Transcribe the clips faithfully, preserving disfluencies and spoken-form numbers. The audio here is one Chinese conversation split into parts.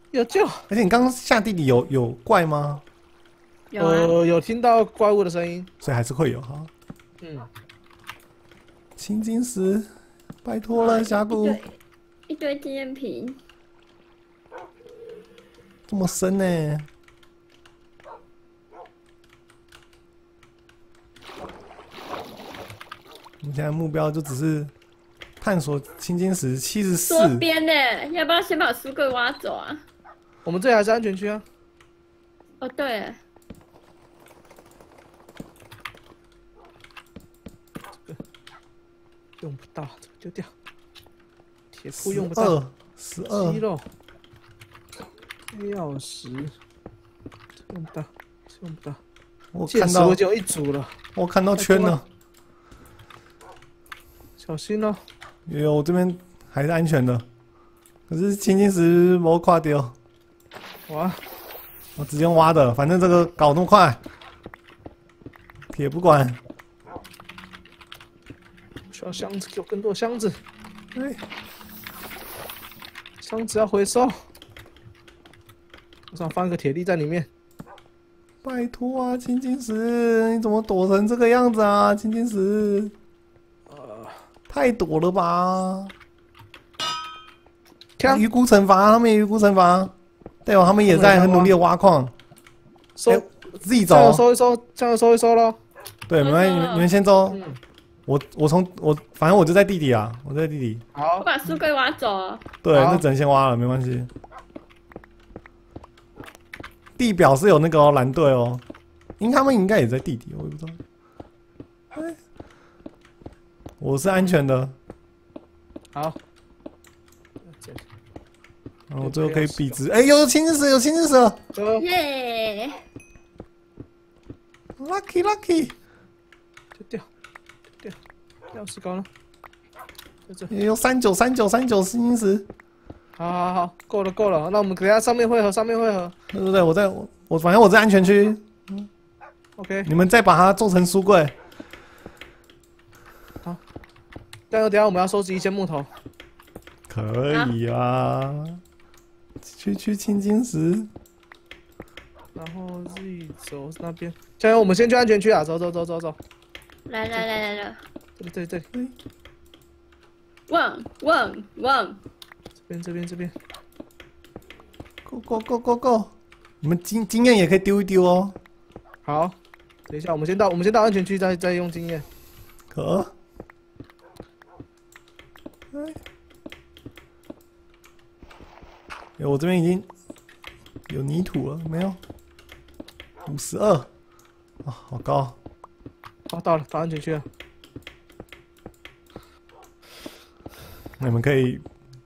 有救！ 而且你刚刚下地里有有怪吗？ 有啊， 呃，有听到怪物的声音。 所以还是会有哈。 嗯， 青金石，拜托了，峡谷。 一堆一堆纪念品。 这么深呢、欸？我们现在目标就只是探索青金石七十四。 左边呢？要不要先把书柜挖走啊？ 我们这里还是安全区啊。 哦，对了， 用不到，这个丢掉。铁铺用不到。 十二。 肌肉。钥匙。用不到，用不到。 我看到我就一组了。 我看到圈了。 小心哦！ 有，我这边还是安全的。可是青金石没跨掉。 哇！ 我直接用挖的，反正这个搞那么快，铁不管。 需要箱子，给我更多箱子。 哎， 箱子要回收。我想放一个铁粒在里面。 拜托啊，青金石，你怎么躲成这个样子啊，青金石？ 呃， 太躲了吧！ 看鱼菇惩罚，他们也鱼菇惩罚。对哦，他们也在很努力的挖矿。 收， 欸、自己走、 这样收一收，这样收一收咯。 对，没关系，你们你们先走。 嗯、 我我从我反正我就在地底啊，我在地底。 好， 我把书柜挖走啊。 对，那只能先挖了，没关系。地表是有那个哦，蓝队哦，因为他们应该也在地底，我也不知道。哎，我是安全的。 好。 然后最后可以比值，哎、欸，有青金石，有青金石了， 耶 ！Lucky Lucky， 就掉，就掉，钥匙高了，在这。 也有三九三九三九青金石。 好好好，够了够了，那我们等下上面汇合，上面汇合。 对对对，我在我我反正我在安全区。嗯 ，OK。 你们再把它做成书柜。 好，但是等下我们要收集一些木头。 可以啊。去去青金石， 然后自己走那边。加油，我们先去安全区啊！走走走走走。 来来来来来， 这里这里这里。 旺旺旺！ 这边这边这边。 Go go go go go！ 你们经经验也可以丢一丢哦。 好，等一下，我们先到我们先到安全区，再再用经验。 可。哎，我这边已经有泥土了，没有？五十二，啊，好高！ 好，到了，到安全区了。 那你们可以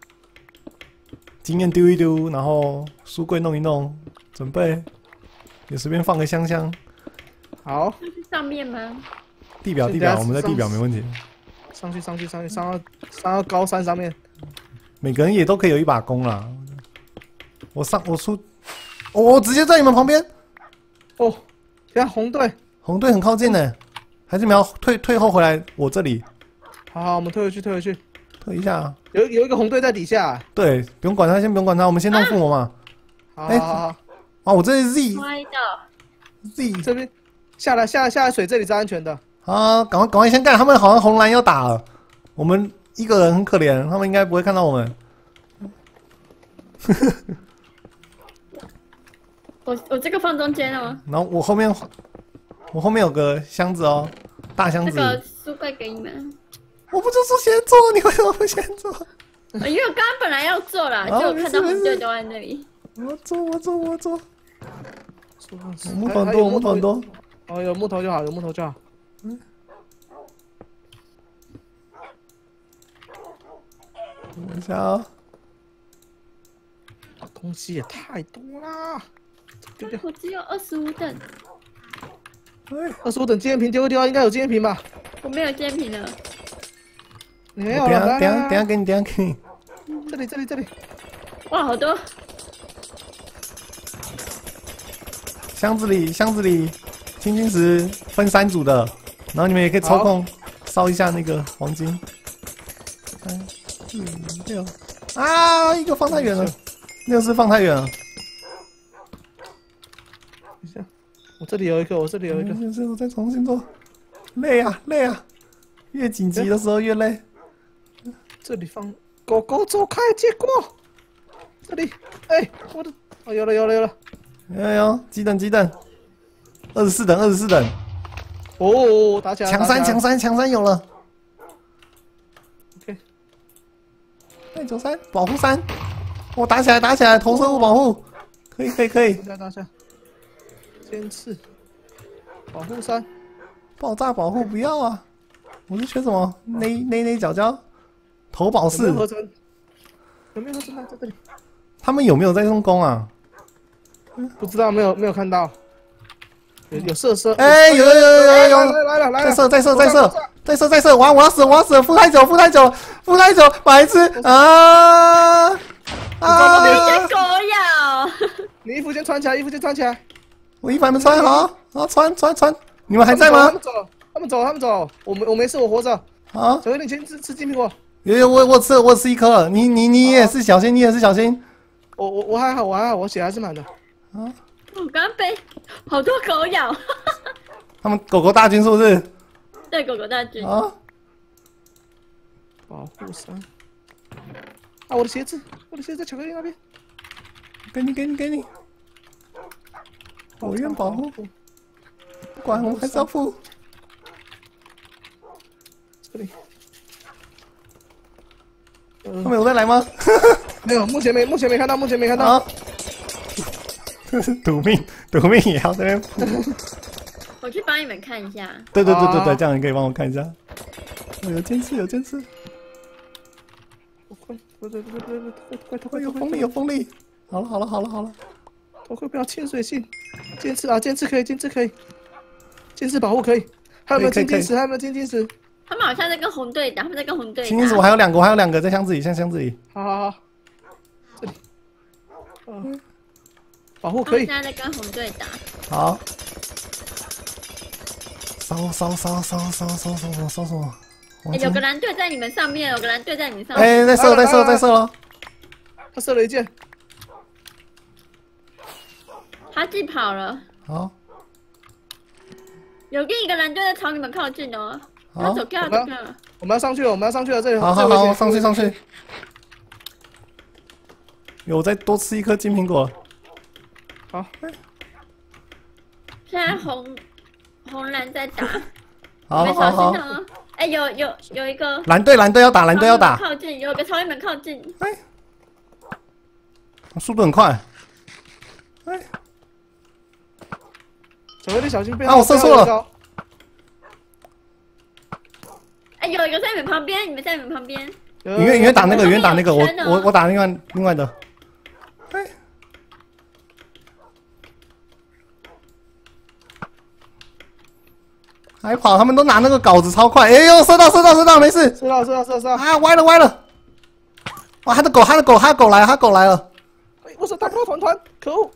经验丢一丢，然后书柜弄一弄，准备也随便放个香香。 好。 这是上面吗？ 地表地表，我们在地表没问题。 上去上去上去，上到上到高山上面。 每个人也都可以有一把弓啦。我上我出，哦，我直接在你们旁边。 哦，等下红队， 红队很靠近呢，还是你们要退退后回来我这里？ 好好，我们退回去，退回去， 退一下。 有有一个红队在底下、啊。 对，不用管他，先不用管他，我们先弄附魔嘛。 哎、啊，好好好。 啊，我这是 Z。 歪的。 Z 这边下来下来下来水，这里是安全的。 啊，赶快赶快先干，他们好像红蓝要打了，我们一个人很可怜，他们应该不会看到我们。 我我这个放中间哦。 然后我后面，我后面有个箱子哦，大箱子。 这个书柜给你们。 我不就说先做，你为什么不先做？ 因为我刚刚本来要做啦， 哦、 就看到红队都在那里。 我做，我做，我做。 我木头很多，木头很多。 哦，有木头就好，有木头就好。嗯。 等一下啊、 哦！东西也太多啦！丢掉。 我只有二十五等。 二十五等纪念瓶丢一丢啊，应该有纪念瓶吧？ 我没有纪念瓶了。 你没有了？ 等下，等下，等下给你，等下给你。 这里，这里，这里。 哇，好多！ 箱子里，箱子里，青金石分三组的，然后你们也可以抽空烧一下那个黄金。三、四、六，啊，一个放太远了。 那个是放太远了。 等一下，我这里有一个，我这里有一个。 就是我再重新做，累啊累啊，越紧急的时候越累。 这里放狗狗走开，结果这里，哎，我的，哦，有了有了有了。 有有，几等几等？二十四等，二十四等。 哦，打起来！ 强三强三强三有了。 OK。 耐久三，保护三。我打起来打起来，投射物保护，可以可以可以。 打下打下。尖刺，保护三， 爆炸保护不要啊！我是缺什么？内内内角角，投保四。 有没有合成？有没有合成在这里？ 他们有没有在用弓啊？ 不知道，没有没有看到。有有射射。 哎，有有有有有有！ 来了来了！ 再射再射再射再射再射！我要我要死我要死！负太久负太久负太久！白痴啊啊！ 被狗咬。 你衣服先穿起来，衣服先穿起来。 我衣服还没穿好，好穿穿穿！你们还在吗？ 他们走，他们走，他们走。我没我没事，我活着。 啊！ 小哥，你先吃吃金苹果。 有有我我吃我吃一颗了，你你你也是小心，你也是小心。 我我我还好，我还好，我血还是满的。 啊！ 我刚刚被好多狗咬。 他们狗狗大军是不是？ 对，狗狗大军。 啊！ 保护伞。啊，我的鞋子，我的鞋子在巧克力那边。 给你给你给你。我愿保护。不管，我们还是要付。 这里。 他们有再来吗？ 没有，目前没，目前没看到，目前没看到。 啊！这是赌命，赌命也要在那边付。 我去帮你们看一下。 对对对对对，这样你可以帮我看一下。哦，有尖刺，有尖刺。 快，快快快快快快快！ 有风力，有风力。好了好了好了好了。 头盔不要潜水性，尖刺啊，尖刺可以，尖刺可以，尖刺保护可以。还有没有金晶石？还有没有金晶石？ 他们好像在跟红队打，他们在跟红队打。 金晶石我还有两个，我还有两个在箱子里，在箱子里。 好好好，这里。嗯。保护可以。 现在在跟红队打。 好。烧烧烧烧烧烧什么烧什么？ 哎，有个蓝队在你们上面，有个蓝队在你上面。 哎，在射，在射，在射了。 他射了一箭。 他自己跑了。 好。 有另一个蓝队在朝你们靠近哦。他走掉，走掉了。 我们要上去了，我们要上去了，这里。 好好好，上去上去。有再多吃一颗金苹果。 好。 现在红红蓝在打。 好好好。 哎，有有有一个蓝队蓝队要打，蓝队要打。 靠近，有个朝你们靠近。 哎。速度很快。哎。 小哥，你小心被啊！我射错了。 哎，有一个在你们旁边，你们在你们旁边。 你愿你愿打那个，你愿打那个，我我我打另外另外的。哎。还跑，他们都拿那个镐子超快。哎呦，射到射到射到，没事。 射到射到射到。 啊，歪了歪了。哇，他的狗他的狗他的狗来，他狗来了。 哎，我说大哥团团，可恶。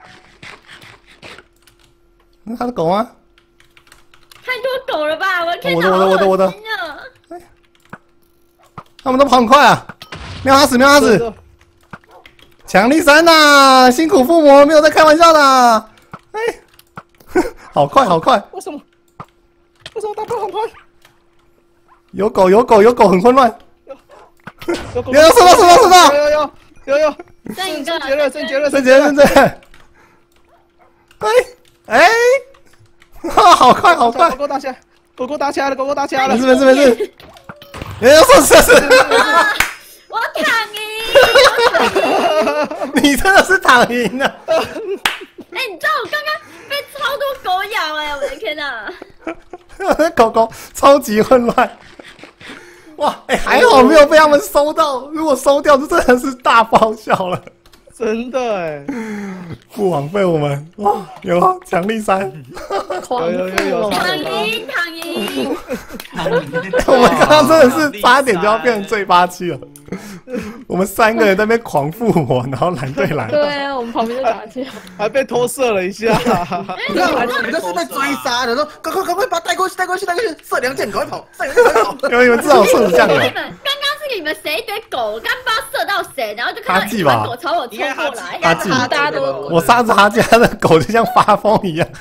那他的狗吗？ 太多狗了吧！我看到我的我的我的我的。 哎， 他们都跑很快啊！喵他死喵他死！强力三呐，辛苦附魔，没有在开玩笑的。哎，好快好快！ 为什么？为什么大哥很快？ 有狗有狗有狗很混乱。 有狗！ 有有收到收到收到！ 有有有有！ 剩一个， 升级了升级了升级了升级了！哎。哎，好快好快！ 狗狗打起来，狗狗打起来了，狗狗打起来了！ 没事没事没事。哎呦，是是是！ 我躺赢！ 你真的是躺赢了！ 哎，你知道我刚刚被超多狗咬哎！我的天哪！ 狗狗超级混乱。哇，哎，还好没有被他们收到，如果收掉，就真的是大爆笑了。 真的哎， 不枉费我们哇！有强力三， 有有有有， 躺赢躺赢， 我们刚刚真的是差点就要变成最八七了。我们三个人在那边狂附魔，然后蓝队来。 对啊，我们旁边就打架， 还被偷射了一下。 你看，你那是在追杀的，说赶快赶快把他带过去带过去带过去，射两箭赶快跑，射两箭赶快跑。 因为你们至少射这样的。 刚刚是你们谁一堆狗，我刚不知道射到谁，然后就看到一哈记吧团狗朝我冲过来。 哈记， 大家都我上次他家的狗就像发疯一样。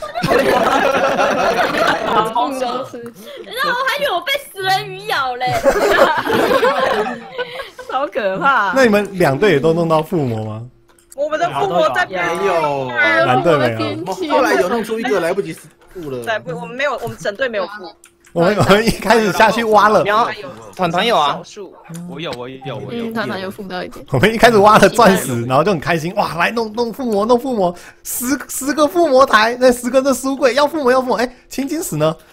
然后我还以为我被食人鱼咬嘞， 好可怕。 那你们两队也都弄到附魔吗？ 我们的父母在没有， 蓝队没有。 后来有弄出一个来不及付了。 在不，我们没有，我们整队没有付。 我们我们一开始下去挖了， 团团有啊， 少数。 我有我有我有， 嗯，团团有付到一点。 我们一开始挖了钻石，然后就很开心，哇，来弄弄附魔，弄附魔，十十个附魔台，那十个的书柜要附魔要附魔，哎，青金石呢？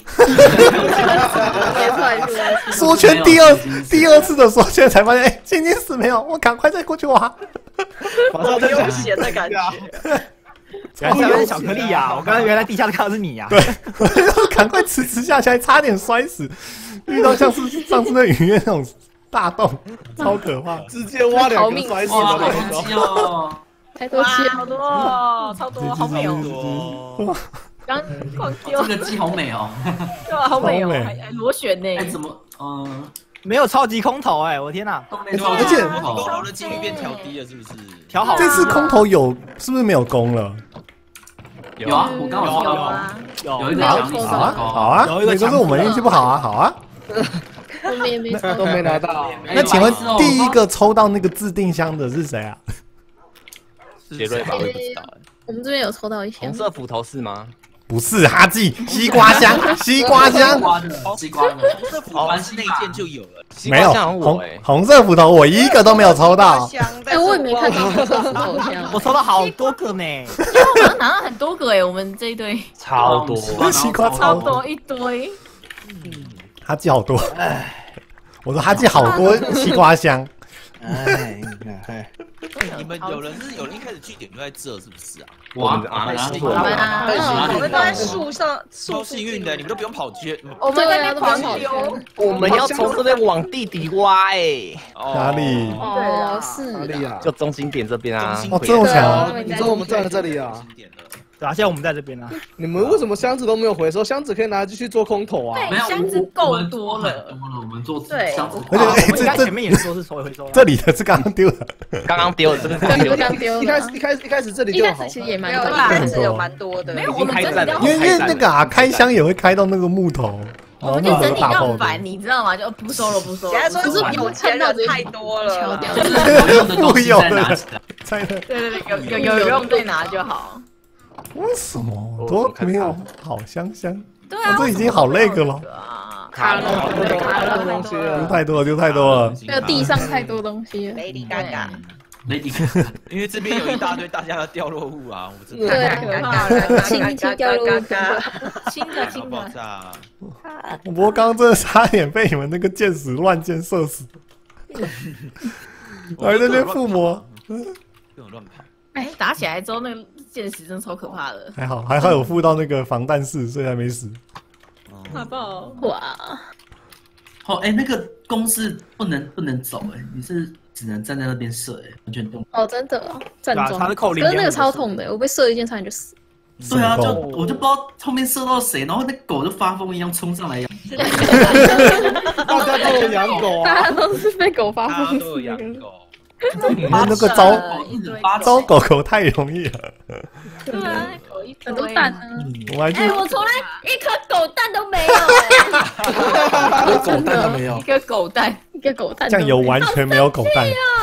缩圈第二第二次的缩圈才发现，哎，青金石没有，我赶快再过去挖。 好悠闲的感觉。 原来是巧克力呀！我刚刚原来地下看到是你呀。 对，赶快迟迟下去，还差点摔死。遇到像是上次那雨燕那种大洞，超可怕， 直接挖两个摔死的那种。 哦，太多气， 好多哦，超多，好美哦。 刚狂丢， 这个鸡好美哦。 对啊，好美哦，还还螺旋呢。 哎，怎么？嗯， 没有超级空投哎，我天哪！ 而且空投的几率变调低了，是不是？ 调好。 这次空投有是不是没有攻了？ 有啊，我刚好抽到， 有有一个奖励好啊，好啊，那就是我们运气不好啊，好啊。 我们也没抽都没拿到。 那请问第一个抽到那个自定箱的是谁啊？ 杰瑞吧，我也不知道。 我们这边有抽到一箱。 红色斧头是吗？ 不是哈记，西瓜香，西瓜香。 西瓜的， 这斧头是那一件就有了。 没有红红色斧头，我一个都没有抽到。 哎，我也没看到红色斧头箱。 我抽到好多个呢。 因为我们拿到很多个哎，我们这一堆超多， 西瓜超多一堆。 哈记好多，我说哈记好多西瓜香。 哎，哎， 你们有人是有人一开始据点就在这，是不是啊？ 哇， 我们啊， 我们都在树上， 超幸运的，你们都不用跑街。 我们在那边狂丢。 我们要从这边往地底挖哎。 哪里？ 哦，是哪里啊？ 就中心点这边啊。 哦，这么强！ 你知道我们站在这里啊？ 对啊，现在我们在这边啊。 你们为什么箱子都没有回收？箱子可以拿继续做空投啊。 对，箱子够多了。 多了，我们做对箱子。 而且这这前面也说是收回收。 这里的是刚刚丢的， 刚刚丢的，这个刚丢刚丢。 一开始一开始一开始这里就好。 一开始其实也蛮多， 多， 一开始有蛮多的。 没有，我们真的因为因为那个啊，开箱也会开到那个木头， 我们就整理到烦，你知道吗？就不收了，不收了。 可是有钱人太多了， 敲掉。 富有的，在那。 对对对，有有有用再拿就好。 为什么都没有好香香？ 对啊， 这已经好那个了。 卡了，卡了东西了， 丢太多了，丢太多了。 没有地上太多东西了。 Lady Gaga。 Lady， 因为这边有一大堆大家的掉落物啊，我真的。 对啊，轻轻掉落物，轻的轻爆的。 炸。 不过刚刚真的差点被你们那个箭矢乱箭射死。还在那边附魔， 不能乱跑。 哎，打起来之后那个箭矢真超可怕的。 还好还好有附到那个防弹室，所以还没死。 好不好？哇！ 哦，哎，那个弓是不能不能走哎，你是只能站在那边射哎，完全动。 哦，真的哦，站桩。 他是扣零， 可是那个超痛的，我被射一箭差点就死。 对啊，就我就不知道后面射到谁，然后那狗就发疯一样冲上来咬。 大家都有养狗啊， 大家都是被狗发疯。 都有养狗。 那个招招狗狗太容易了。 对啊，狗一很多蛋呢。 我还哎，我从来一颗狗蛋都没有。 狗蛋都没有， 一个狗蛋，一个狗蛋。 酱油完全没有狗蛋。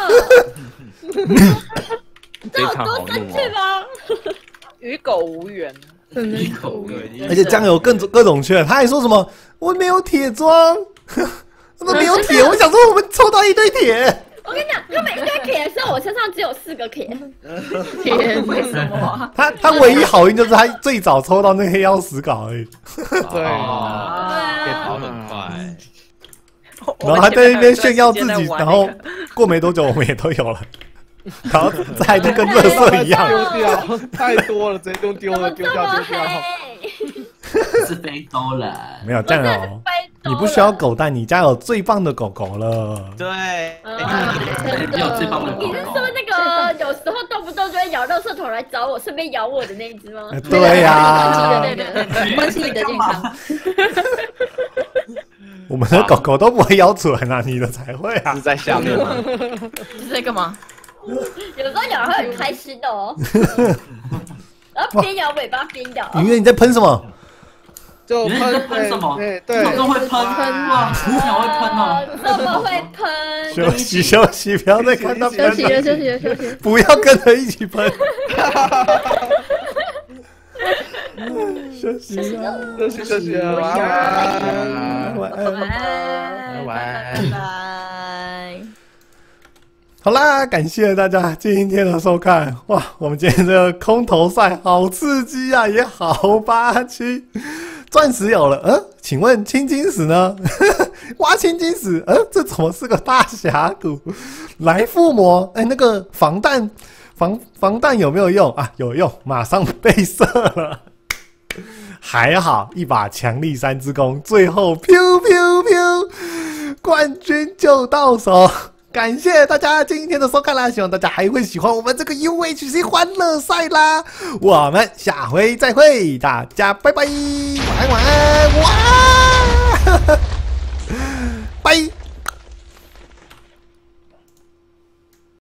这有多生气吗？ 与狗无缘。 真的。 而且酱油更各种缺，他还说什么我没有铁装，我没有铁。我想说我们抽到一堆铁。 我跟你讲，他们一堆铁的时候，我身上只有四个铁。 铁为什么？ 他他唯一好运就是他最早抽到那个黑曜石稿而已。 对， 可以跑很快。 然后他在那边炫耀自己，然后过没多久我们也都有了，然后再就跟垃圾一样。 丢掉太多了，直接都丢了，丢掉丢掉。 是非洲人， 没有酱油，你不需要狗蛋，你家有最棒的狗狗了。 对， 你有最棒的狗狗。 你是说那个有时候动不动就会咬垃圾桶来找我，顺便咬我的那一只吗？ 对呀， 对对对，关心你的健康。 我们的狗狗都不会咬准啊，你的才会啊是。在下面吗？ 是在干嘛？有时候咬会很开心的哦，然后边摇尾巴边摇。 云月你在喷什么？ 就你在喷喷什么？ 对这种对都会喷，哇，你想会喷哦。 这么会喷？ 休息休息，不要再看到喷休息了，休息了，休息了。 不要跟着一起喷。休息了， 休息休息啊，晚安。 晚安。 拜晚安拜拜。 好啦，感谢大家今天的收看。哇，我们今天这个空投赛好刺激啊，也好霸气。钻石有了，嗯，请问青金石呢？挖青金石，嗯，这怎么是个大峡谷？来附魔，哎、欸，那个防弹防防弹有没有用啊？有用，马上被射了。还好一把强力三之弓，最后 biu biu biu， 冠军就到手。感谢大家今天的收看啦，希望大家还会喜欢我们这个 U H C 欢乐赛啦。我们下回再会，大家拜拜，晚安晚安，晚安。